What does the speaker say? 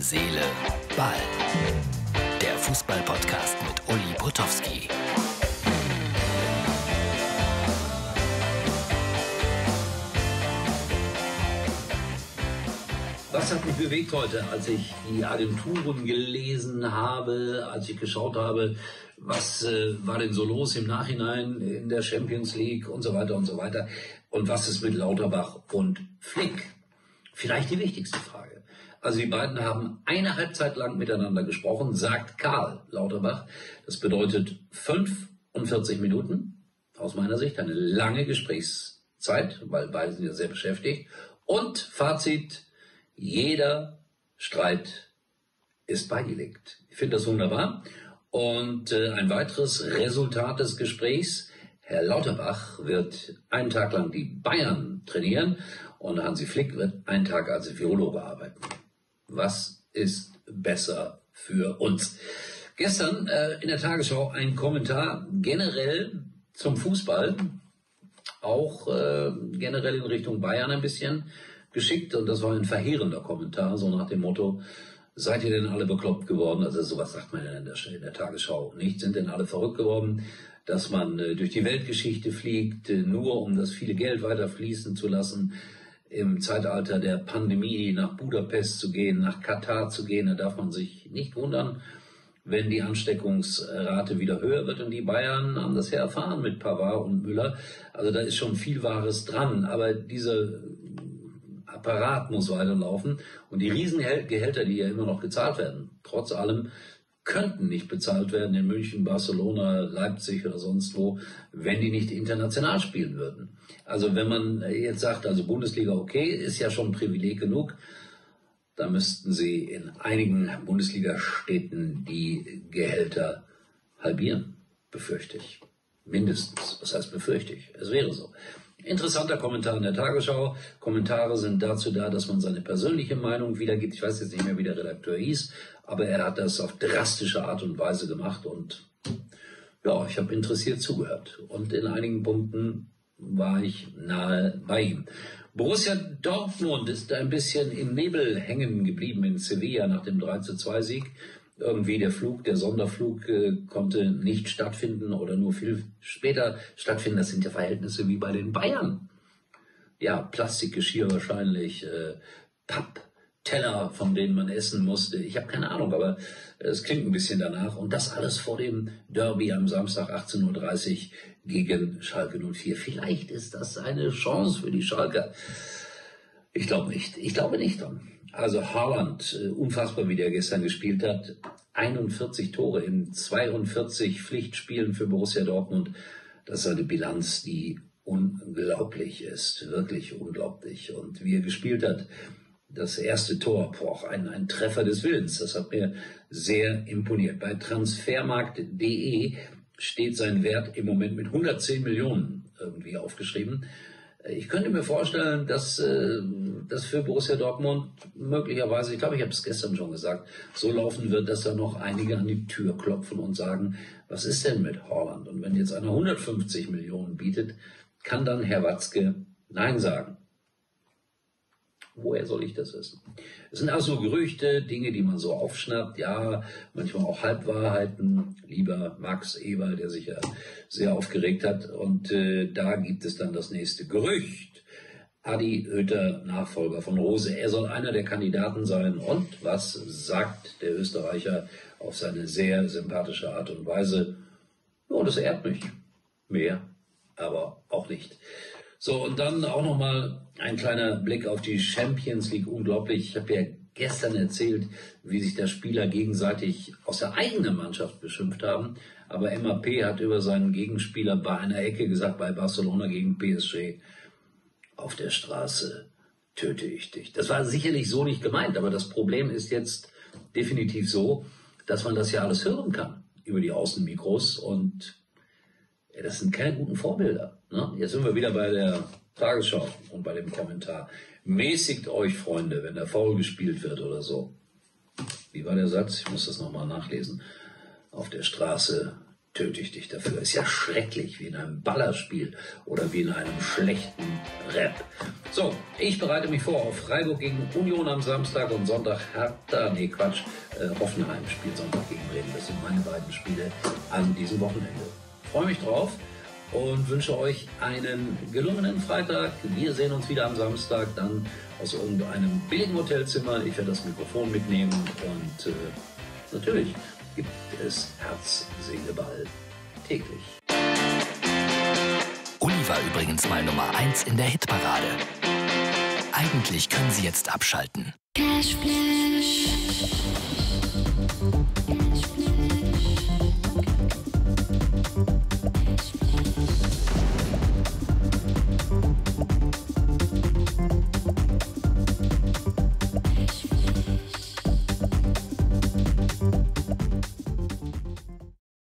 Seele, Ball. Der Fußball-Podcast mit Uli Potowski. Was hat mich bewegt heute, als ich die Agenturen gelesen habe, als ich geschaut habe, was war denn so los im Nachhinein in der Champions League und so weiter und so weiter. Und was ist mit Lauterbach und Flick? Vielleicht die wichtigste Frage. Also die beiden haben eine Halbzeit lang miteinander gesprochen, sagt Karl Lauterbach. Das bedeutet 45 Minuten, aus meiner Sicht eine lange Gesprächszeit, weil beide sind ja sehr beschäftigt. Und Fazit: Jeder Streit ist beigelegt. Ich finde das wunderbar. Und ein weiteres Resultat des Gesprächs: Herr Lauterbach wird einen Tag lang die Bayern trainieren und Hansi Flick wird einen Tag als Virologe arbeiten. Was ist besser für uns? Gestern in der Tagesschau ein Kommentar generell zum Fußball, auch generell in Richtung Bayern ein bisschen geschickt, und das war ein verheerender Kommentar, so nach dem Motto: Seid ihr denn alle bekloppt geworden? Also sowas sagt man ja in der Tagesschau nicht. Sind denn alle verrückt geworden, dass man durch die Weltgeschichte fliegt, nur um das viele Geld weiter fließen zu lassen, im Zeitalter der Pandemie nach Budapest zu gehen, nach Katar zu gehen? Da darf man sich nicht wundern, wenn die Ansteckungsrate wieder höher wird. Und die Bayern haben das ja erfahren mit Pavard und Müller. Also da ist schon viel Wahres dran. Aber dieser Apparat muss weiterlaufen. Und die Riesengehälter, die ja immer noch gezahlt werden, trotz allem, könnten nicht bezahlt werden in München, Barcelona, Leipzig oder sonst wo, wenn die nicht international spielen würden. Also wenn man jetzt sagt, also Bundesliga okay, ist ja schon ein Privileg genug, da müssten sie in einigen Bundesliga-Städten die Gehälter halbieren, befürchte ich. Mindestens. Was heißt befürchte ich? Es wäre so. Interessanter Kommentar in der Tagesschau. Kommentare sind dazu da, dass man seine persönliche Meinung wiedergibt. Ich weiß jetzt nicht mehr, wie der Redakteur hieß, aber er hat das auf drastische Art und Weise gemacht und ja, ich habe interessiert zugehört. Und in einigen Punkten war ich nahe bei ihm. Borussia Dortmund ist ein bisschen im Nebel hängen geblieben in Sevilla nach dem 3:2-Sieg. Irgendwie der Sonderflug konnte nicht stattfinden oder nur viel später stattfinden. Das sind ja Verhältnisse wie bei den Bayern. Ja, Plastikgeschirr wahrscheinlich, Pappteller, von denen man essen musste. Ich habe keine Ahnung, aber es klingt ein bisschen danach. Und das alles vor dem Derby am Samstag 18:30 Uhr gegen Schalke 04. Vielleicht ist das eine Chance für die Schalker. Ich glaube nicht. Ich glaube nicht dran. Also Haaland, unfassbar, wie der gestern gespielt hat. 41 Tore in 42 Pflichtspielen für Borussia Dortmund. Das ist eine Bilanz, die unglaublich ist. Wirklich unglaublich. Und wie er gespielt hat, das erste Tor, ein Treffer des Willens. Das hat mir sehr imponiert. Bei transfermarkt.de steht sein Wert im Moment mit 110 Millionen irgendwie aufgeschrieben. Ich könnte mir vorstellen, dass das für Borussia Dortmund möglicherweise, ich glaube, ich habe es gestern schon gesagt, so laufen wird, dass da noch einige an die Tür klopfen und sagen, was ist denn mit Haaland? Und wenn jetzt einer 150 Millionen bietet, kann dann Herr Watzke Nein sagen. Woher soll ich das wissen? Es sind also Gerüchte, Dinge, die man so aufschnappt, ja, manchmal auch Halbwahrheiten. Lieber Max Eber, der sich ja sehr aufgeregt hat. Und da gibt es dann das nächste Gerücht. Adi Hütter, Nachfolger von Rose. Er soll einer der Kandidaten sein. Und was sagt der Österreicher auf seine sehr sympathische Art und Weise? Oh, das ehrt mich. Mehr, aber auch nicht. So, und dann auch nochmal ein kleiner Blick auf die Champions League. Unglaublich. Ich habe ja gestern erzählt, wie sich da Spieler gegenseitig aus der eigenen Mannschaft beschimpft haben. Aber MAP hat über seinen Gegenspieler bei einer Ecke gesagt, bei Barcelona gegen PSG: Auf der Straße töte ich dich. Das war sicherlich so nicht gemeint, aber das Problem ist jetzt definitiv so, dass man das ja alles hören kann über die Außenmikros, und ja, das sind keine guten Vorbilder. Ne? Jetzt sind wir wieder bei der Tagesschau und bei dem Kommentar. Mäßigt euch, Freunde, wenn der Foul gespielt wird oder so. Wie war der Satz? Ich muss das nochmal nachlesen. Auf der Straße töte ich dich dafür. Ist ja schrecklich, wie in einem Ballerspiel oder wie in einem schlechten Rap. So, ich bereite mich vor auf Freiburg gegen Union am Samstag und Sonntag Hoffenheim spielt Sonntag gegen Bremen. Das sind meine beiden Spiele an diesem Wochenende. Freue mich drauf und wünsche euch einen gelungenen Freitag. Wir sehen uns wieder am Samstag, dann aus irgendeinem billigen Hotelzimmer. Ich werde das Mikrofon mitnehmen und natürlich gibt es Herz, Seele, Ball täglich. Uli war übrigens mal Nummer 1 in der Hitparade. Eigentlich können Sie jetzt abschalten. Cashflash.